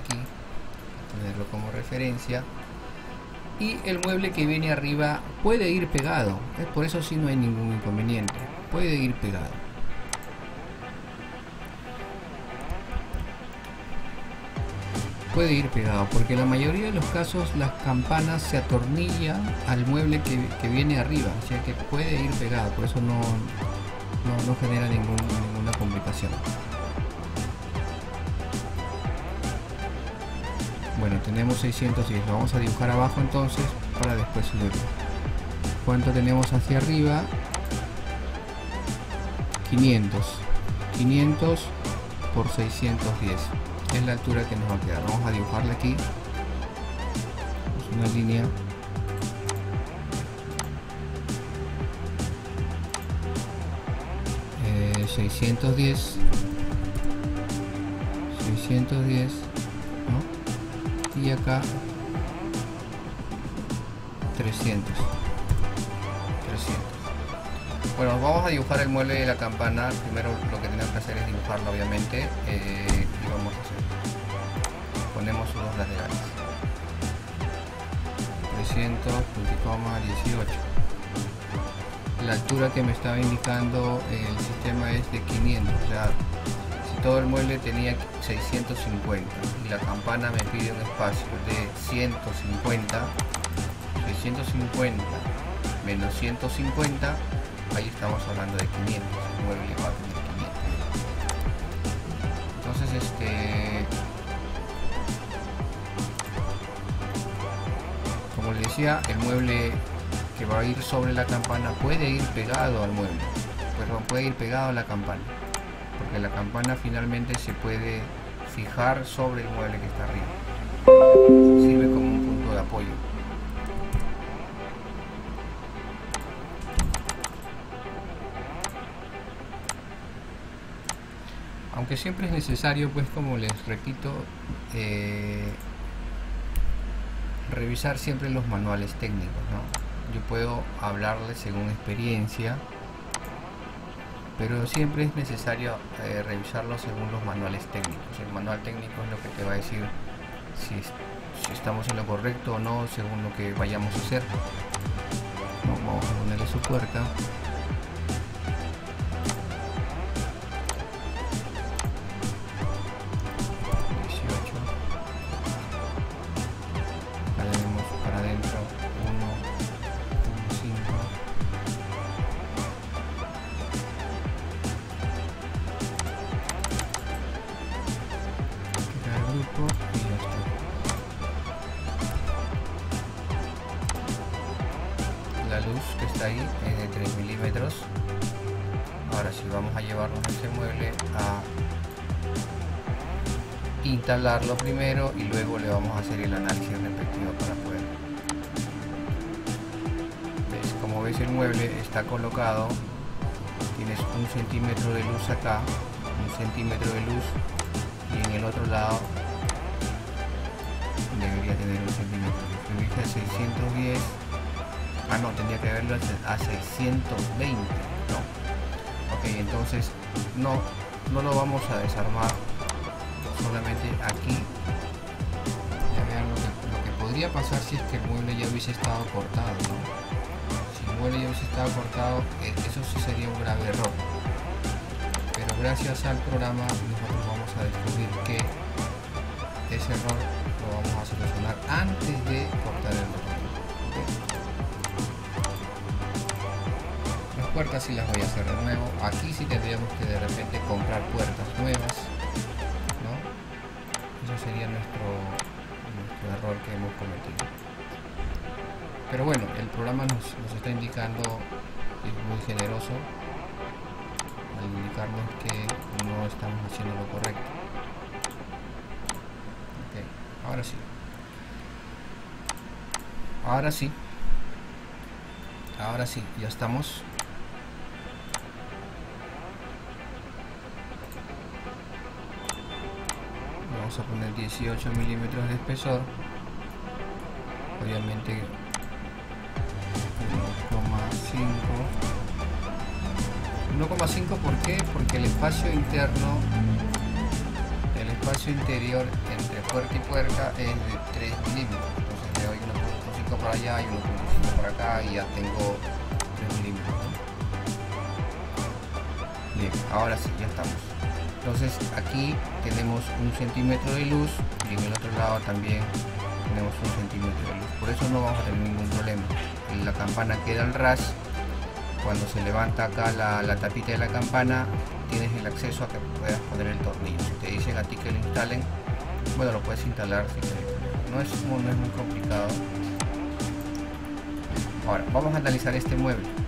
aquí, tenerlo como referencia. Y el mueble que viene arriba puede ir pegado, por eso sí no hay ningún inconveniente, puede ir pegado. Puede ir pegado, porque en la mayoría de los casos las campanas se atornillan al mueble que viene arriba, o sea que puede ir pegado, por eso no genera ninguna complicación. Bueno, tenemos 610, lo vamos a dibujar abajo entonces para después subirlo. ¿Cuánto tenemos hacia arriba? 500 por 610 es la altura que nos va a quedar. Vamos a dibujarla aquí, es una línea. Eh, 610, ¿no? Y acá 300. Bueno, vamos a dibujar el mueble de la campana. Primero lo que tenemos que hacer es dibujarlo, obviamente, y vamos a hacer, ponemos sus dos laterales, 300, punto y coma, 18. La altura que me estaba indicando el sistema es de 500, o sea, si todo el mueble tenía 650 y la campana me pide un espacio de 150, 650 menos 150, ahí estamos hablando de 500, el mueble va a tener 500. Entonces, como les decía, el mueble que va a ir sobre la campana puede ir pegado al mueble, pero puede ir pegado a la campana, porque la campana finalmente se puede fijar sobre el mueble que está arriba, sirve como un punto de apoyo. Aunque siempre es necesario, pues como les repito, revisar siempre los manuales técnicos, ¿no? Yo puedo hablarles según experiencia, pero siempre es necesario revisarlo según los manuales técnicos. El manual técnico es lo que te va a decir si estamos en lo correcto o no según lo que vayamos a hacer. Vamos a ponerle su puerta. La luz que está ahí es de 3 milímetros. Ahora sí, vamos a llevarnos este mueble a instalarlo primero y luego le vamos a hacer el análisis respectivo para poder. ¿Ves? Como ves, el mueble está colocado, tienes 1 centímetro de luz acá, 1 centímetro de luz, y en el otro lado debería tener 1 centímetro. Si dije a 610, no, tendría que verlo a 620, ¿no? Ok, entonces no lo vamos a desarmar, solamente aquí. Ya vean lo que podría pasar si es que el mueble ya hubiese estado cortado, ¿no? Si el mueble ya hubiese estado cortado, eso sí sería un grave error, pero gracias al programa nosotros vamos a descubrir que ese error lo vamos a solucionar antes de cortar el rotor. Puertas sí las voy a hacer de nuevo. Aquí sí tendríamos que de repente comprar puertas nuevas, ¿no? Eso sería nuestro error que hemos cometido. Pero bueno, el programa nos está indicando, es muy generoso al indicarnos que no estamos haciendo lo correcto. Okay, ahora sí. Ahora sí, ya estamos. Vamos a poner 18 milímetros de espesor, obviamente 1,5. ¿Por qué? Porque el espacio interno espacio interior entre puerta y puerta es de 3 milímetros. Entonces le doy 1.5 por allá y 1.5 por acá y ya tengo 3 milímetros, ¿no? Bien, ahora sí, ya estamos. Entonces aquí tenemos 1 centímetro de luz y en el otro lado también tenemos 1 centímetro de luz. Por eso no vamos a tener ningún problema. La campana queda al ras. Cuando se levanta acá la tapita de la campana, tienes el acceso a que puedas poner el tornillo. Si te dicen a ti que lo instalen, bueno, lo puedes instalar si quieres. No es muy complicado. Ahora vamos a analizar este mueble.